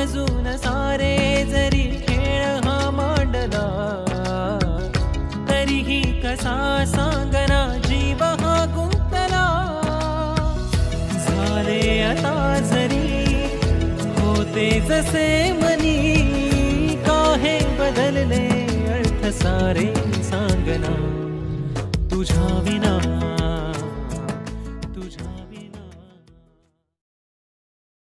समजून सारे जरी खेळ हा मांडला, तरीही कसा सांगना जीव हा गुंतला. झाले आता जरी होते जसे मनी, काहे बदलले अर्थ सारे सांगना. तुझ्या विना